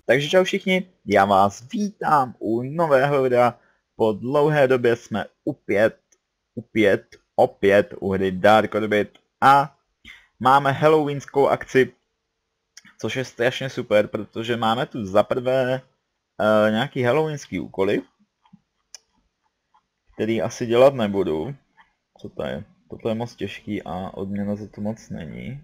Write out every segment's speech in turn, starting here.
Takže čau všichni, já vás vítám u nového videa. Po dlouhé době jsme opět u hry Dark Orbit a máme halloweenskou akci, což je strašně super, protože máme tu zaprvé nějaký halloweenský úkoly, který asi dělat nebudu. Co to je? Toto je moc těžký a odměna za to moc není.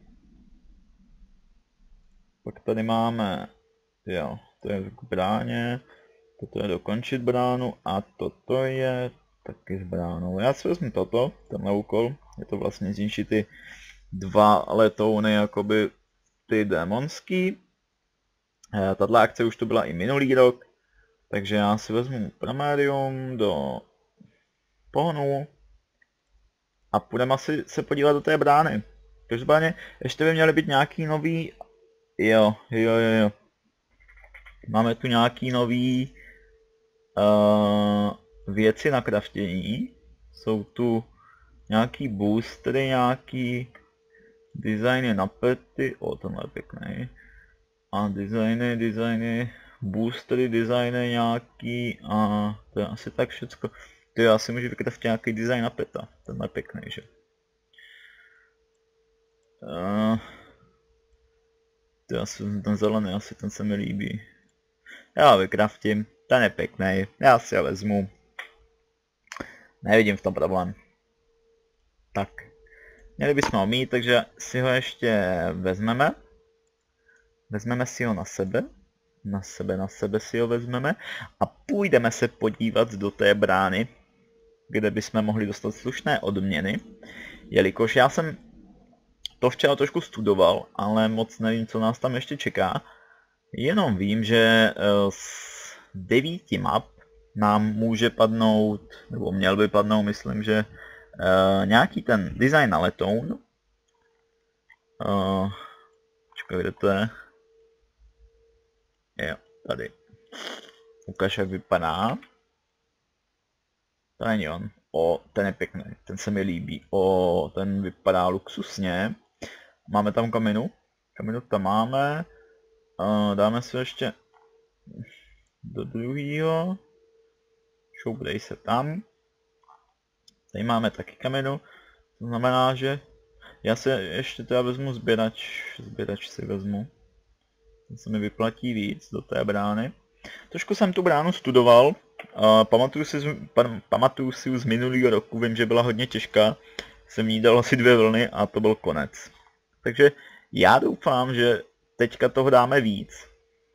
Pak tady máme, jo, to je k bráně, toto je dokončit bránu a toto je taky s bránou. Já si vezmu toto, tenhle úkol, je to vlastně zničit ty dva letouny, jakoby ty démonský. Tato akce už tu byla i minulý rok, takže já si vezmu Primarium do pohonu a půjdeme asi se podívat do té brány. Každopádně ještě by měly být nějaký nový, jo. Máme tu nějaký nový věci na craftění. Jsou tu nějaký boostery, nějaký designy na pety, tenhle je pěkný. A designy, boostery, designy nějaký a to je asi tak všecko. To já si můžu vykraftit nějaký design na peta, tenhle je pěkný, že? To asi ten zelený, asi ten se mi líbí. Já vykraftím, ten je pěkný, já si ho vezmu. Nevidím v tom problém. Tak, měli bychom ho mít, takže si ho ještě vezmeme. Vezmeme si ho na sebe. Na sebe si ho vezmeme. A půjdeme se podívat do té brány, kde bychom mohli dostat slušné odměny. Jelikož já jsem to včera trošku studoval, ale moc nevím, co nás tam ještě čeká. Jenom vím, že z 9 map nám může padnout, nebo měl by padnout, myslím, že nějaký ten design na letoun. Počkej, kde to je? Jo, tady. Ukaž, jak vypadá. To není on. Ten je pěkný, ten se mi líbí. Ten vypadá luxusně. Máme tam kaminu. Kaminu tam máme. Dáme si ještě do druhého. Šoubdej se tam. Tady máme taky kaminu. To znamená, že já si ještě teda vezmu sběrač si vezmu. Ten se mi vyplatí víc do té brány. Trošku jsem tu bránu studoval. Pamatuju si už z minulého roku, vím, že byla hodně těžká. Jsem jí dal asi 2 vlny a to byl konec. Takže já doufám, že teďka toho dáme víc.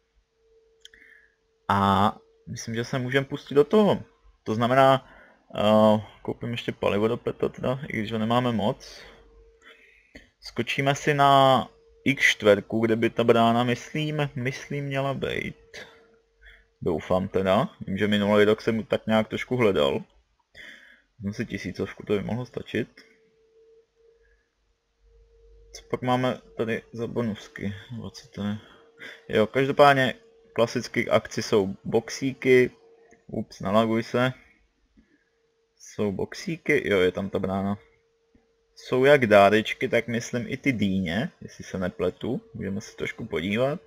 A myslím, že se můžeme pustit do toho. To znamená, koupím ještě palivo do peta teda, i když ho nemáme moc. Skočíme si na X4, kde by ta brána, myslím měla být. Doufám teda, vím, že minulý rok jsem tak nějak trošku hledal. Vezmu si 1000, to by mohlo stačit. Co pak máme tady za bonusky? 20. Jo, každopádně klasické akci jsou boxíky. Ups, nalaguj se. Jsou boxíky, jo, je tam ta brána. Jsou jak dárečky, tak myslím i ty dýně, jestli se nepletu. Můžeme se trošku podívat.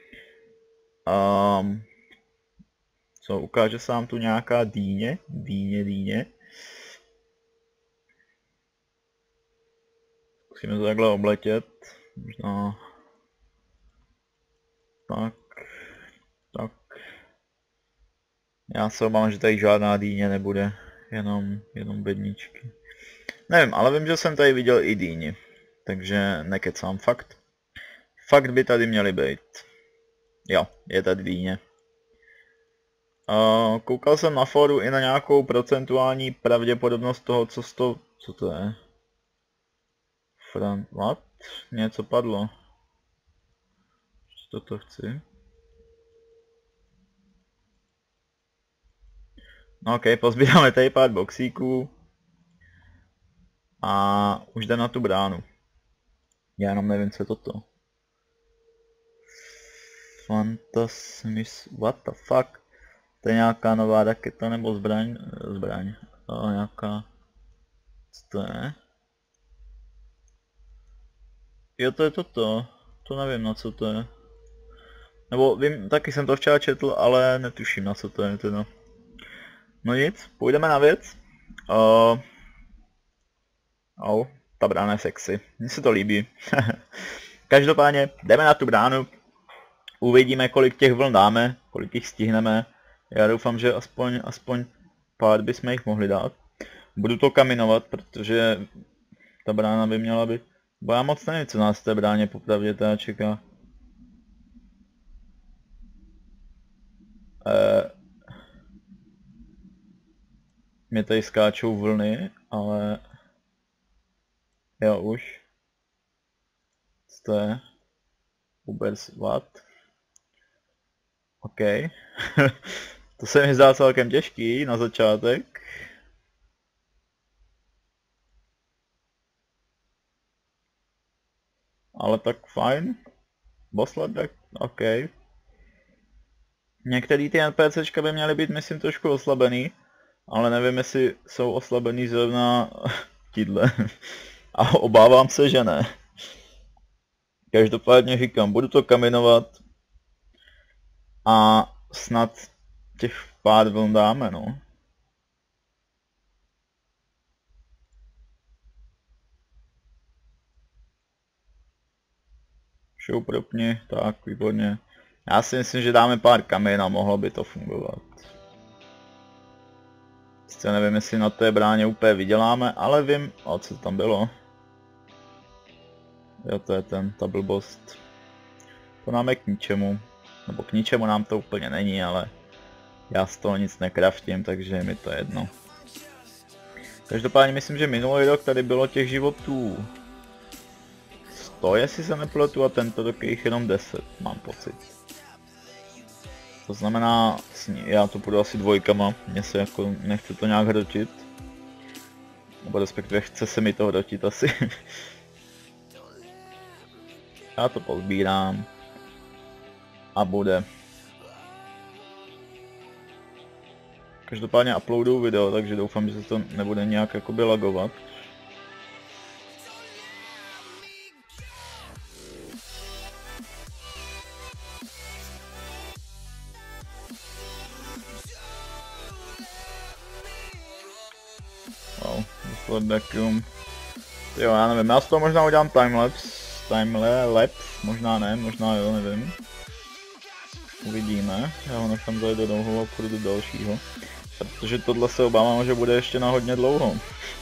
Co, ukáže se nám tu nějaká dýně? Dýně. Musíme to takhle obletět. Možná... Tak. Já se obávám, že tady žádná dýně nebude. Jenom bedničky. Nevím, ale vím, že jsem tady viděl i dýni. Takže nekecám, fakt. Fakt by tady měly být. Jo, je tady dýně. Koukal jsem na fóru i na nějakou procentuální pravděpodobnost toho, co to je. What? Něco padlo. Co to chci? No ok, pozbíráme tady pár boxíků. A už jde na tu bránu. Já jenom nevím, co je toto. Fantasmis, what the fuck? To je nějaká nová raketa nebo zbraň? Nějaká... Co to je? Jo, to je toto. To nevím, na co to je. Nebo vím, taky jsem to včera četl, ale netuším, na co to je teda. No nic, půjdeme na věc. Ta brána je sexy, mně se to líbí. Každopádně jdeme na tu bránu, uvidíme, kolik těch vln dáme, kolik jich stihneme. Já doufám, že aspoň pár bychom jich mohli dát. Budu to kaminovat, protože ta brána by měla být... Bo já moc nevím, co nás v té bráně popravdě teda čeká. Mě tady skáčou vlny, ale... Jo, už. Co to je? Ubers what? OK. To se mi zdá celkem těžký na začátek. Ale tak fajn. Bossladek, OK. Některý ty NPCčka by měly být, myslím, trošku oslabený. Ale nevím, jestli jsou oslabený zrovna tídle. A obávám se, že ne. Každopádně říkám, budu to kaminovat. A snad těch pár vln dáme, no. Show propni, tak, výborně. Já si myslím, že dáme pár kamin a mohlo by to fungovat. Sice nevím, jestli na té bráně úplně vyděláme, ale vím, o co tam bylo. Jo, to je ta blbost. To nám je k ničemu. Nebo k ničemu nám to úplně není, ale já z toho nic nekraftím, takže mi to jedno. Každopádně myslím, že minulý rok tady bylo těch životů 100, jestli se nepletu, a tento rok je jich jenom 10, mám pocit. To znamená, já to půjdu asi dvojkama, mně se jako nechce to nějak hrotit. Nebo respektive chce se mi to hrotit asi. Já to pozbírám. A bude. Každopádně uploaduju video, takže doufám, že se to nebude nějak jakoby lagovat. Wow, vacuum. Jo, já nevím, já z toho možná udělám timelapse, možná ne, možná jo, nevím. Uvidíme, já ho nechám zajet do dlouhou a půjdu do dalšího. Protože tohle se obávám, že bude ještě na hodně dlouho.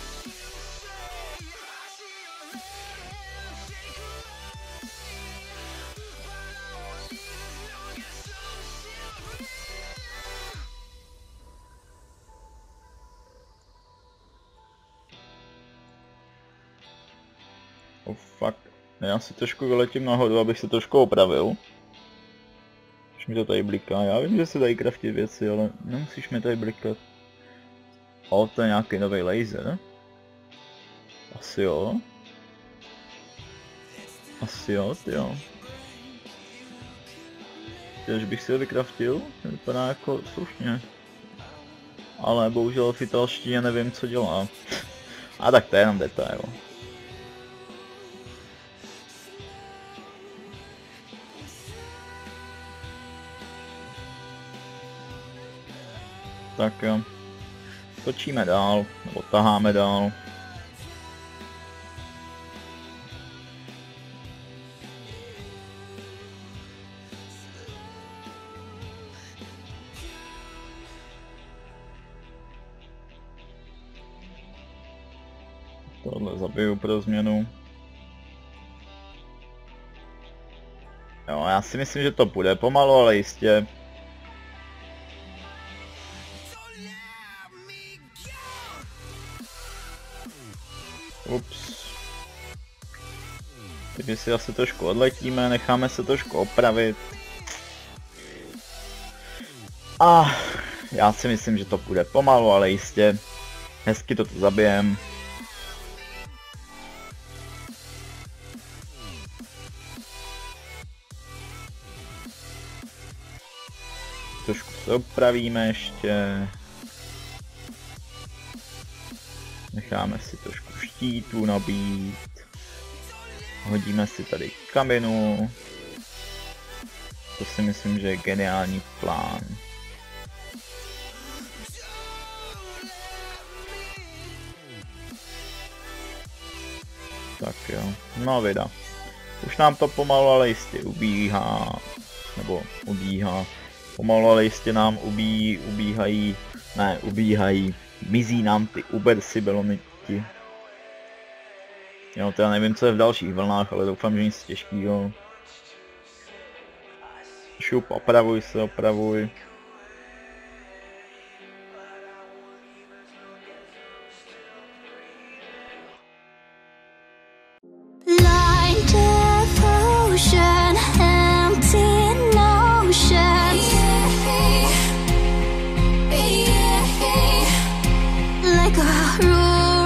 Oh fuck, já si trošku vyletím nahoru, abych se trošku opravil. Už mi to tady bliká, já vím, že se dají craftit věci, ale nemusíš mi tady blikat. O, to je nějaký nový laser. Asi jo. Asi jo, tyjo. Když bych si ho vykraftil, vypadá jako slušně. Ale bohužel v italštině nevím, co dělá. A tak to je jenom detail. Tak jo. Točíme dál, nebo taháme dál. Tohle zabiju pro změnu. Jo, já si myslím, že to půjde pomalu, ale jistě. Ups. Takže si asi trošku odletíme, necháme se trošku opravit. A já si myslím, že to půjde pomalu, ale jistě. Hezky to tu zabijem. Trošku se opravíme ještě. Necháme si trošku štítů nabít. Hodíme si tady kaminu. To si myslím, že je geniální plán. Tak jo, no vida. Už nám to pomalu ale jistě ubíhá, nebo ubíhá. Pomalu ale jistě nám ubíhají, mizí nám ty ubersibeloniti. Jo, to já nevím, co je v dalších vlnách, ale doufám, že nic těžkýho. Šup, opravuj. Like a